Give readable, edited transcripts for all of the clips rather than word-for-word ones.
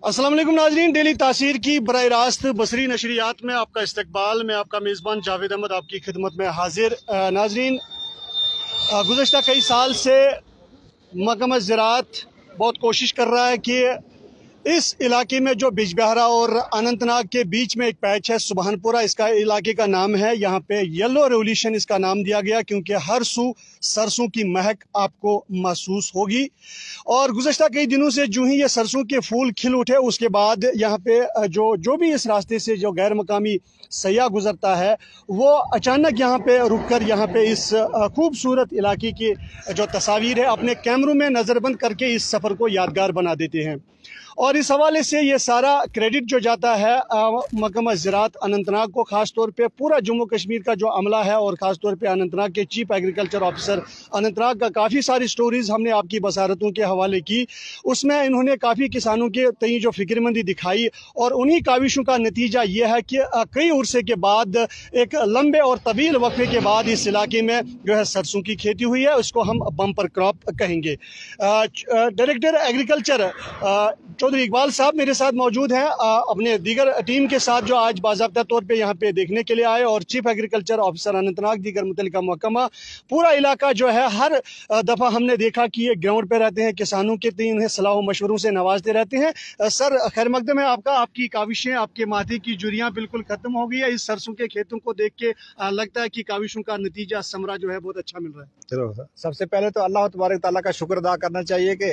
अस्सलाम वालेकुम नाजरीन, डेली तासीर की बराह रास्त बसरी नशरियात में आपका इस्तकबाल। मैं आपका मेज़बान जावेद अहमद आपकी खिदमत में हाजिर। नाजरीन, गुज़श्ता कई साल से महकमा ज़राअत बहुत कोशिश कर रहा है कि इस इलाके में जो बिजबहरा और अनंतनाग के बीच में एक पैच है सुबहानपुरा, इसका इलाके का नाम है। यहाँ पे येलो रेवोल्यूशन इसका नाम दिया गया क्योंकि हर सू सरसों की महक आपको महसूस होगी। और गुज़श्ता कई दिनों से जो ही ये सरसों के फूल खिल उठे उसके बाद यहाँ पे जो भी इस रास्ते से जो गैर मकामी सयाह गुजरता है वो अचानक यहाँ पे रुककर यहाँ पे इस खूबसूरत इलाके की जो तस्वीर है अपने कैमरों में नज़रबंद करके इस सफ़र को यादगार बना देते हैं। और इस हवाले से ये सारा क्रेडिट जो जाता है महकमा ज़राअत अनंतनाग को, ख़ास तौर पे पूरा जम्मू कश्मीर का जो अमला है और ख़ास तौर पे अनंतनाग के चीफ एग्रीकल्चर ऑफिसर अनंतनाग का काफ़ी सारी स्टोरीज़ हमने आपकी बसारतों के हवाले की। उसमें इन्होंने काफ़ी किसानों के तई जो फिक्रमंदी दिखाई और उन्हीं काविशों का नतीजा ये है कि कई उर्से के बाद एक लंबे और तवील वक्फे के बाद इस इलाके में जो है सरसों की खेती हुई है, उसको हम बम्पर क्रॉप कहेंगे। डायरेक्टर एग्रीकल्चर चौधरी इकबाल साहब मेरे साथ मौजूद हैं, अपने दीगर टीम के साथ जो आज बाज़ाब्ता तौर पे यहाँ पे देखने के लिए आए, और चीफ एग्रीकल्चर ऑफिसर अनंतनाग दीगर मुतल्लिका महकमा। पूरा इलाका जो है हर दफ़ा हमने देखा कि ये ग्राउंड पे रहते हैं, किसानों के तीन उन्हें सलाह मशवरों से नवाजते रहते हैं। सर खैर मकदम है आपका, आपकी काविशें, आपके माथे की जुरियाँ बिल्कुल ख़त्म हो गई है। इस सरसों के खेतों को देख के लगता है कि काविशों का नतीजा समरा जो है बहुत अच्छा मिल रहा है। चलो, सबसे पहले तो अल्लाह तबारक ताला का शुक्र अदा करना चाहिए कि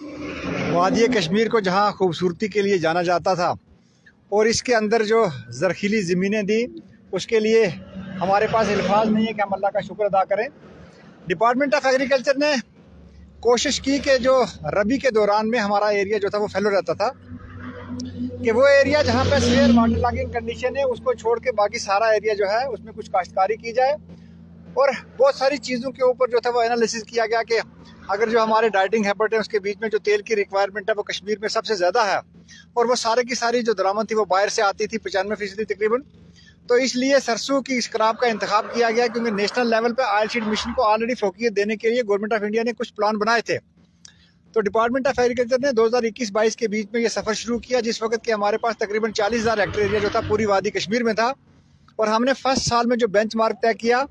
वादी कश्मीर को जहाँ खूबसूरती के लिए जाना जाता था और इसके अंदर जो ज़रख़ीली ज़मीनें दी उसके लिए हमारे पास अल्फाज नहीं है कि हम अल्लाह का शुक्र अदा करें। डिपार्टमेंट ऑफ एग्रीकल्चर ने कोशिश की कि जो रबी के दौरान में हमारा एरिया जो था वो फैलो रहता था, कि वो एरिया जहाँ पे सीवियर वाटर लॉगिंग कंडीशन है उसको छोड़ के बाकी सारा एरिया जो है उसमें कुछ काश्तकारी की जाए। और बहुत सारी चीज़ों के ऊपर जो था वो एनालिसिस किया गया कि अगर जो हमारे डाइटिंग हैबिट है उसके बीच में जो तेल की रिक्वायरमेंट है वो कश्मीर में सबसे ज़्यादा है और वो सारे की सारी जो दरामद थी वो बाहर से आती थी 95% तकरीबन। तो इसलिए सरसों की इस क्रॉप का इंतखाब किया गया क्योंकि नेशनल लेवल पे ऑयल सीड मिशन को ऑलरेडी फोकियत देने के लिए गवर्नमेंट ऑफ इंडिया ने कुछ प्लान बनाए थे। तो डिपार्टमेंट ऑफ एग्रीकल्चर ने 2021-22 के बीच में ये सफ़र शुरू किया जिस वक्त के हमारे पास तकरीबन 40,000 हेक्टेयर एरिया जो था पूरी वादी कश्मीर में था। और हमने फर्स्ट साल में जो बेंचमार्क तय किया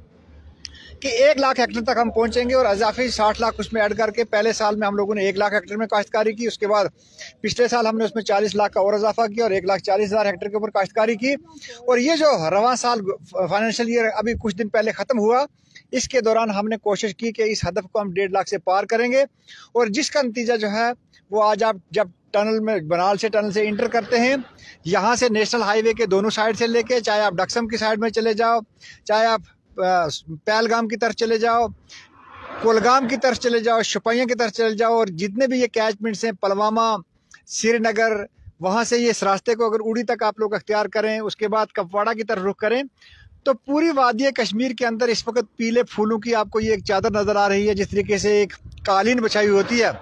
कि 1 लाख हेक्टेयर तक हम पहुंचेंगे और इजाफी 60 लाख उसमें ऐड करके पहले साल में हम लोगों ने 1 लाख हेक्टेयर में काश्तकारी की। उसके बाद पिछले साल हमने उसमें 40 लाख का और इजाफा किया और 1,40,000 हेक्टेयर के ऊपर काश्तकारी की। और ये जो रवां साल फाइनेंशियल ईयर अभी कुछ दिन पहले ख़त्म हुआ, इसके दौरान हमने कोशिश की कि इस हदफ को हम 1.5 लाख से पार करेंगे। और जिसका नतीजा जो है वो आज आप जब टनल में बनाल से टनल से इंटर करते हैं, यहाँ से नेशनल हाईवे के दोनों साइड से लेके, चाहे आप डक्सम की साइड में चले जाओ, चाहे आप पहलगाम की तरफ चले जाओ, कोलगाम की तरफ चले जाओ, शुपियाँ की तरफ चले जाओ, और जितने भी ये कैचमेंट्स हैं पुलवामा, श्रीनगर, वहाँ से ये इस रास्ते को अगर उड़ी तक आप लोग अख्तियार करें, उसके बाद कपवाड़ा की तरफ रुख करें, तो पूरी वादी कश्मीर के अंदर इस वक्त पीले फूलों की आपको ये एक चादर नज़र आ रही है, जिस तरीके से एक कालीन बिछाई होती है।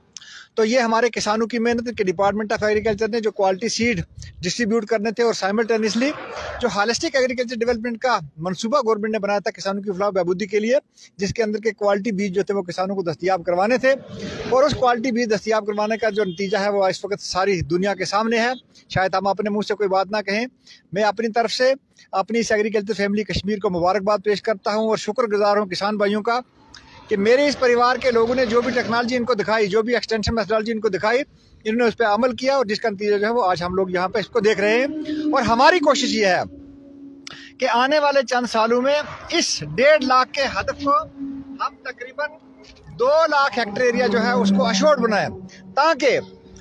तो ये हमारे किसानों की मेहनत के डिपार्टमेंट ऑफ एग्रीकल्चर ने जो क्वालिटी सीड डिस्ट्रीब्यूट करने थे और साइमल्टेनियसली जो होलिस्टिक एग्रीकल्चर डेवलपमेंट का मंसूबा गवर्नमेंट ने बनाया था किसानों की फलाह बहबूदी के लिए, जिसके अंदर के क्वालिटी बीज जो थे वो किसानों को दस्तियाब करवाने थे। और उस क्वालिटी बीज दस्तियाब करवाने का जो नतीजा है वो इस वक्त सारी दुनिया के सामने है। शायद हम अपने मुँह से कोई बात ना कहें, मैं अपनी तरफ से अपनी इस एग्रीकल्चर फैमिली कश्मीर को मुबारकबाद पेश करता हूँ और शुक्रगुजार हूँ किसान भाइयों का कि मेरे इस परिवार के लोगों ने जो भी टेक्नोलॉजी इनको दिखाई, जो भी एक्सटेंशन मेथोडोलॉजी इनको दिखाई, इन्होंने उस पर अमल किया और जिसका नतीजा जो है वो आज हम लोग यहाँ पे इसको देख रहे हैं। और हमारी कोशिश ये है कि आने वाले चंद सालों में इस 1.5 लाख के हदफ को हम तकरीबन 2 लाख हेक्टेयर एरिया जो है उसको अश्योर्ड बनाएं, ताकि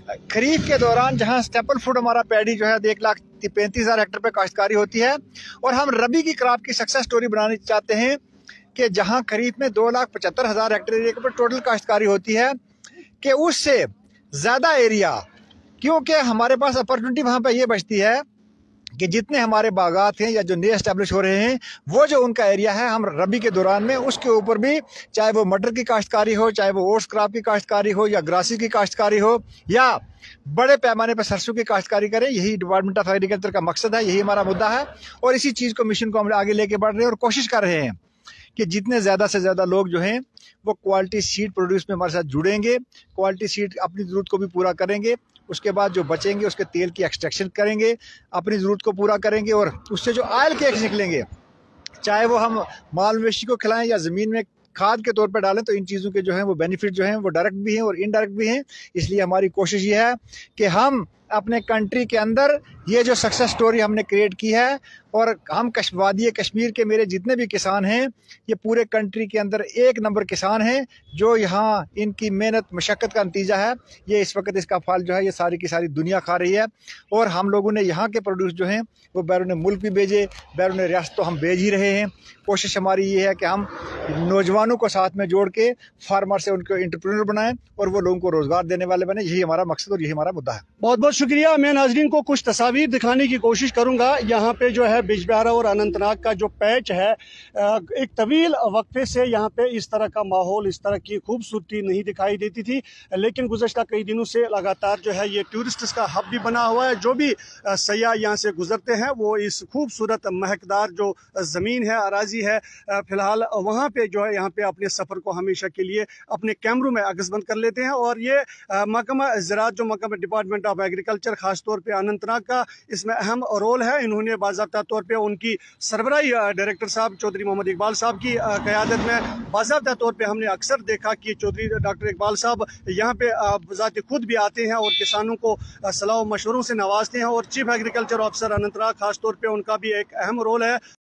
खरीफ के दौरान जहाँ स्टेपल फूड हमारा पैडी जो है 1,35,000 हेक्टेयर पे काश्तकारी होती है, और हम रबी की क्रॉप की सक्सेस स्टोरी बनानी चाहते हैं कि जहां खरीफ में 2,75,000 हेक्टेयर एरिया के ऊपर टोटल काश्तकारी होती है, कि उससे ज़्यादा एरिया, क्योंकि हमारे पास अपॉर्चुनिटी वहाँ पे ये बचती है कि जितने हमारे बागात हैं या जो नए एस्टेब्लिश हो रहे हैं वो जो उनका एरिया है हम रबी के दौरान में उसके ऊपर भी, चाहे वो मटर की काश्तकारी हो, चाहे वो ओट्स क्रॉप की काश्तकारी हो, या ग्रासी की काश्तकारी हो, या बड़े पैमाने पर सरसों की काश्तकारी करें। यही डिपार्टमेंट ऑफ एग्रीकल्चर का मकसद है, यही हमारा मुद्दा है और इसी चीज़ को, मिशन को हम आगे लेके बढ़ रहे हैं और कोशिश कर रहे हैं कि जितने ज़्यादा से ज़्यादा लोग जो हैं वो क्वालिटी सीड प्रोड्यूस में हमारे साथ जुड़ेंगे, क्वालिटी सीड अपनी ज़रूरत को भी पूरा करेंगे उसके बाद जो बचेंगे उसके तेल की एक्सट्रैक्शन करेंगे, अपनी ज़रूरत को पूरा करेंगे, और उससे जो ऑयल केक्स निकलेंगे, चाहे वो हम माल मवेशी को खिलाएं या ज़मीन में खाद के तौर पर डालें, तो इन चीज़ों के जो हैं वो बेनिफिट जो हैं वो डायरेक्ट भी हैं और इनडायरेक्ट भी हैं। इसलिए हमारी कोशिश ये है कि हम अपने कंट्री के अंदर ये जो सक्सेस स्टोरी हमने क्रिएट की है, और हम वादी कश्मीर के मेरे जितने भी किसान हैं, ये पूरे कंट्री के अंदर एक नंबर किसान हैं, जो यहाँ इनकी मेहनत मशक्क़त का नतीजा है। ये इस वक्त इसका फल जो है ये सारी की सारी दुनिया खा रही है, और हम लोगों ने यहाँ के प्रोड्यूस जो हैं वो बैरून मुल्क भी भेजे, बैरून रियासत तो हम भेज ही रहे हैं। कोशिश हमारी ये है कि हम नौजवानों को साथ में जोड़ के फार्मर से उनको एंटरप्रेन्योर बनाएं और वो लोगों को रोज़गार देने वाले बने। यही हमारा मकसद और यही हमारा मुद्दा है। बहुत बहुत शुक्रिया। मैं नाजरीन को कुछ तस्वीर दिखाने की कोशिश करूंगा। यहाँ पे जो है बिजबिहारा और अनंतनाग का जो पैच है, एक तवील वक्फे से यहाँ पे इस तरह का माहौल, इस तरह की खूबसूरती नहीं दिखाई देती थी, लेकिन गुज़श्ता कई दिनों से लगातार जो है ये टूरिस्ट्स का हब भी बना हुआ है। जो भी सयाह यहाँ से गुजरते हैं वो इस खूबसूरत महकदार जो ज़मीन है, अराजी है, फिलहाल वहाँ पे जो है यहाँ पे अपने सफ़र को हमेशा के लिए अपने कैमरों में अगसबंद कर लेते हैं। और ये महकमा ज़राअत जो महकमा डिपार्टमेंट ऑफ एग्रीकल्चर ख़ास तौर पे अनंतनाग का इसमें अहम रोल है। इन्होंने बाज़ाब्ता तौर पे उनकी सरबराही डायरेक्टर साहब चौधरी मोहम्मद इकबाल साहब की क़यादत में बाज़ाब्ता तौर पे हमने अक्सर देखा कि चौधरी डॉक्टर इकबाल साहब यहाँ पे ज़ाती खुद भी आते हैं और किसानों को सलाह मशवरों से नवाजते हैं। और चीफ एग्रीकल्चर ऑफिसर अनंतनाग ख़ास तौर पे उनका भी एक अहम रोल है।